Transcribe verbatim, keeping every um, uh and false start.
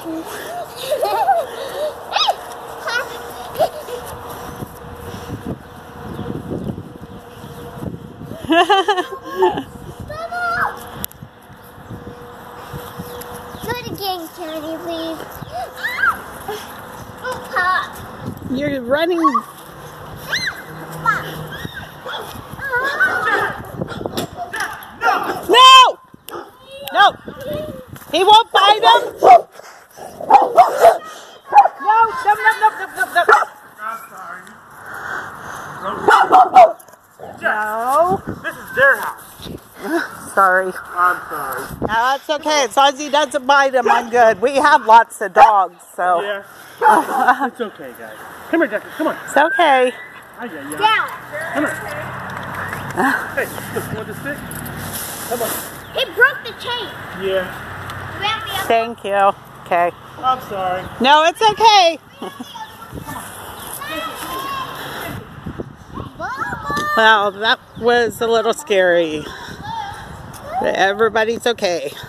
Do it again, Kennedy, please. Pop. You're running. No! No! He won't bite him! No! No, no, no, no, no, no. I'm sorry. No. This is their house. Sorry. I'm sorry. No, that's okay. As long as he doesn't bite him, I'm good. We have lots of dogs, so. Yeah. It's okay, guys. Come here, Jackie. Come on. It's okay. Hi, yeah, yeah. Down. Come on. Hey, look, you want this stick? Come on. He broke the chain. Yeah. Grab the other. Thank you. Okay. I'm sorry. No, it's okay. Well, that was a little scary. But everybody's okay.